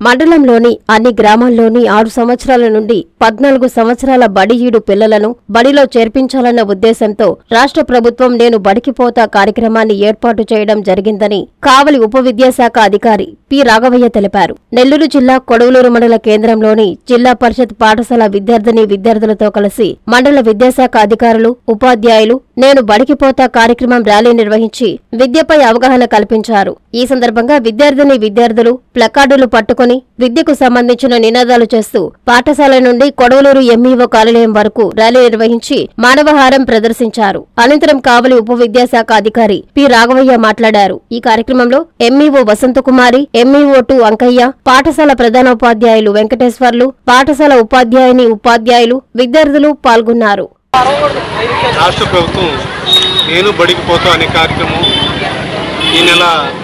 మండలంలోని అన్ని గ్రామాల్లోని 6 సంవత్సరాల నుండి 14 సంవత్సరాల బడిఈడు పిల్లలను బడిలో చేర్పించాలన్న ఉద్దేశంతో రాష్ట్ర ప్రభుత్వం నేను బడికిపోతా కార్యక్రమాన్ని ఏర్పాటు చేయడం జరిగిందని కావలి ఉప విద్యాశాఖ అధికారి పి రాఘవయ్య తెలిపారు. నెల్లూరు జిల్లా కొడవలూరు మండల కేంద్రంలోని జిల్లా పరిషత్ పాఠశాల విద్యార్థులతో కలిసి మండల విద్యాశాఖ అధికారులు, ఉపాధ్యాయులు నేను బడికిపోతా కార్యక్రమం ర్యాలీ నిర్వహించి విద్యపై అవగాహన కల్పించారు. ఈ సందర్భంగా విద్యార్థులు ప్లకార్డులు పట్టుకుని విద్యకు సంబంధించిన నినాదాలు చేస్తూ పాఠశాల నుండి కొడవలూరు ఎంఈఓ కార్యాలయం వరకు ర్యాలీ నిర్వహించి మానవహారం ప్రదర్శించారు. అనంతరం కావలి ఉప విద్యాశాఖ అధికారి పి రాఘవయ్య మాట్లాడారు. ఈ కార్యక్రమంలో ఎంఈఓ వసంతకుమారి, ఎంఈఓ2 అంకయ్య, పాఠశాల ప్రధానోపాధ్యాయులు వెంకటేశ్వర్లు, పాఠశాల ఉపాధ్యాయులు, విద్యార్థులు పాల్గొన్నారు. రాష్ట్ర ప్రభుత్వం నేను బడికి పోతా అనే కార్యక్రమం ఈ నెల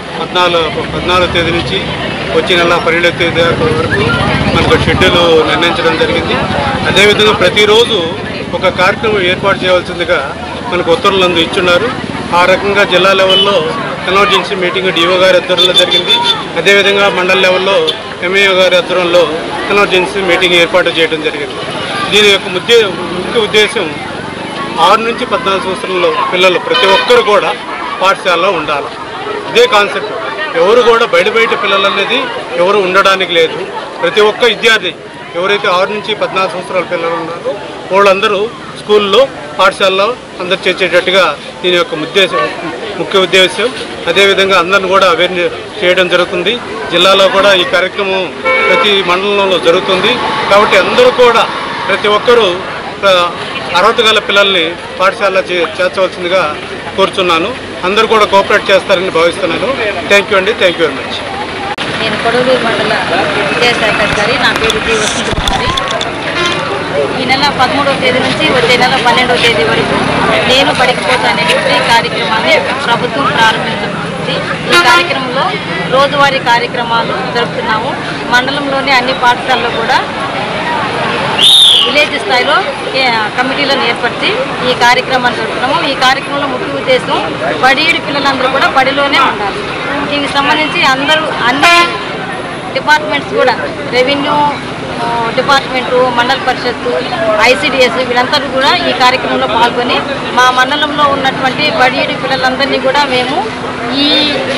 14వ తేదీ నుంచి వచ్చే నెల 12వ తేదీ వరకు మనకు షెడ్యూల్ నిర్ణయించడం జరిగింది. అదేవిధంగా ప్రతిరోజు ఒక కార్యక్రమం ఏర్పాటు చేయవలసిందిగా మనకు ఉత్తర్వులు ఇచ్చున్నారు. ఆ రకంగా జిల్లా లెవెల్లో ఎమర్జెన్సీ మీటింగ్ డిఓ గారి ఆధ్వర్యంలో జరిగింది. అదేవిధంగా మండల లెవెల్లో ఎంఈఓ గారి ఆధ్వర్యంలో ఎమర్జెన్సీ మీటింగ్ ఏర్పాటు చేయడం జరిగింది. దీని యొక్క ముఖ్య ఉద్దేశం 6 నుంచి 14 సంవత్సరాల పిల్లలు ప్రతి ఒక్కరు కూడా పాఠశాలలో ఉండాలి. ఇదే కాన్సెప్ట్. ఎవరు కూడా బయట పిల్లలు అనేది ఎవరు ఉండడానికి లేదు. ప్రతి ఒక్క విద్యార్థి ఎవరైతే 6 నుంచి 14 సంవత్సరాల పిల్లలు ఉన్నారో వాళ్ళందరూ స్కూల్లో, పాఠశాలలో అందరు చేర్చేటట్టుగా దీని యొక్క ముఖ్య ఉద్దేశం. అదేవిధంగా అందరిని కూడా అవేర్నెస్ చేయడం జరుగుతుంది. జిల్లాలో కూడా ఈ కార్యక్రమం ప్రతి మండలంలో జరుగుతుంది. కాబట్టి అందరూ కూడా ప్రతి ఒక్కరూ అర్హత గల పిల్లల్ని పాఠశాలలో చేర్చవలసిందిగా కోరుచున్నాను. అందరూ కూడా కోఆపరేట్ చేస్తారని భావిస్తున్నాను. థ్యాంక్ యూ అండి. Thank you very much. నేను కొడవలూరు మండల విద్యాశాఖ అధికారి. నా పేరు డి వసంతకుమారి. ఈ నెల 13వ తేదీ నుంచి వచ్చే నెల 12వ తేదీ వరకు నేను బడికిపోతా అనేటువంటి కార్యక్రమాన్ని ప్రభుత్వం ప్రారంభించింది. ఈ కార్యక్రమంలో రోజువారీ కార్యక్రమాలు జరుపుతున్నాము. మండలంలోని అన్ని పాఠశాలలో కూడా విలేజ్ స్థాయిలో కమిటీలను ఏర్పరిచి ఈ కార్యక్రమాన్ని జరుపుతున్నాము. ఈ కార్యక్రమంలో ముఖ్య ఉద్దేశం బడిఈడి పిల్లలందరూ కూడా బడిలోనే ఉండాలి. దీనికి సంబంధించి అన్ని డిపార్ట్మెంట్స్ కూడా రెవెన్యూ డిపార్ట్మెంటు, మండల పరిషత్తు, ఐసిడిఎస్ వీళ్ళందరూ కూడా ఈ కార్యక్రమంలో పాల్గొని మా మండలంలో ఉన్నటువంటి బడిఈడి పిల్లలందరినీ కూడా మేము ఈ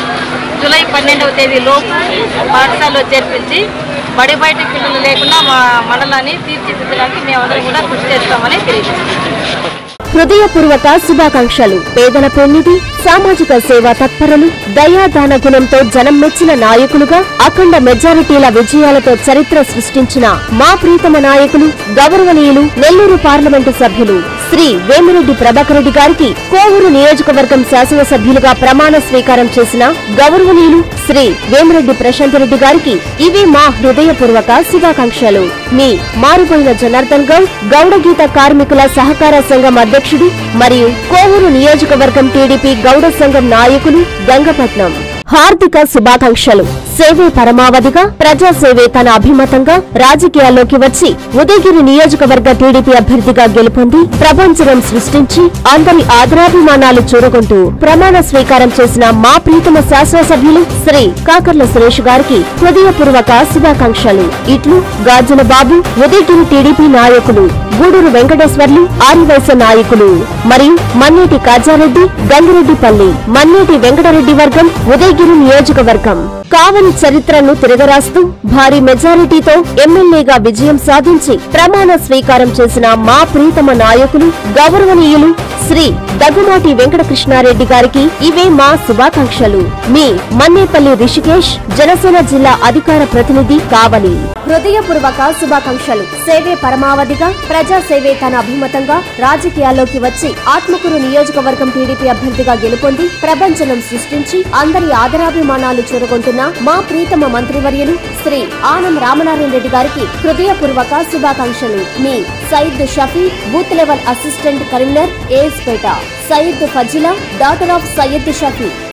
జూలై 12వ తేదీలోపు పాఠశాలలో చేర్పించి బయట పిల్లలు లేకుండా మా మండలాన్ని తీర్చిదిద్దడానికి మేమందరం కూడా కృషి చేస్తామని తెలియజేస్తున్నాం. హృదయపూర్వక శుభాకాంక్షలు. పేదల పెన్నిధి, సామాజిక సేవా తత్పరులు, దయాదాన గుణంతో జనం మెచ్చిన నాయకులుగా అఖండ మెజారిటీల విజయాలతో చరిత్ర సృష్టించిన మా ప్రీతమ నాయకులు, గౌరవనీయులు నెల్లూరు పార్లమెంటు సభ్యులు శ్రీ వేమిరెడ్డి ప్రభాకర్ రెడ్డి గారికి కోవూరు నియోజకవర్గం శాసనసభ్యులుగా ప్రమాణ స్వీకారం చేసిన గౌరవనీయులు శ్రీ వేమిరెడ్డి ప్రశాంత్ రెడ్డి గారికి ఇవే మా హృదయపూర్వక శుభాకాంక్షలు. మీ మారుపోయిన జనార్దన్ గౌడ్, గౌడగీత కార్మికుల సహకార సంఘం అధ్యక్షుడు మరియు కోవూరు నియోజకవర్గం టీడీపీ గౌడ సంఘం నాయకులు గంగపట్నం. హార్దిక శుభాకాంక్షలు. సేవే పరమావధిగా, ప్రజాసేవే తన అభిమతంగా రాజకీయాల్లోకి వచ్చి ఉదయగిరి నియోజకవర్గ టీడీపీ అభ్యర్థిగా గెలుపొంది ప్రపంచం సృష్టించి అందరి ఆదరాభిమానాలు చూరగొంటూ ప్రమాణ స్వీకారం చేసిన మా ప్రీతమ శాసనసభ్యులు శ్రీ కాకర్ల సురేష్ గారికి హృదయపూర్వక శుభాకాంక్షలు. ఇట్లు గాజుల బాబు, ఉదయగిరి టీడీపీ నాయకులు, గూడూరు వెంకటేశ్వర్లు, ఆరివైశ్య నాయకులు మరియు మన్నేటి కాజారెడ్డి, గంగిరెడ్డిపల్లి, మన్నేటి వెంకటరెడ్డి వర్గం, ఉదయగిరి నియోజకవర్గం. కావలి చరిత్రను తిరగరాస్తూ భారీ మెజారిటీతో ఎమ్మెల్యేగా విజయం సాధించి ప్రమాణ స్వీకారం చేసిన మా ప్రీతమ నాయకులు, గౌరవనీయులు శ్రీ దగ్గుమాటి వెంకటకృష్ణారెడ్డి గారికి ఇవే మా శుభాకాంక్షలు. మీ మన్నేపల్లి రిషికేష్, జనసేన జిల్లా అధికార ప్రతినిధి, కావలి. హృదయపూర్వక శుభాకాంక్షలు. సేవే పరమావధిగా, ప్రజాసేవే తన అభిమతంగా రాజకీయాల్లోకి వచ్చి ఆత్మకూరు నియోజకవర్గం టీడీపీ అభ్యర్థిగా గెలుపొంది ప్రపంచం సృష్టించి అందరి ఆదరాభిమానాలు చూరగొంటున్న మా ప్రీతమ మంత్రివర్యులు శ్రీ ఆనం రామనారాయణ రెడ్డి గారికి హృదయపూర్వక శుభాకాంక్షలు. మీ Sayeed Shafi, booth level assistant Karimnagar, ASPeta. Sayeed Fazila, daughter of Syed Shafi.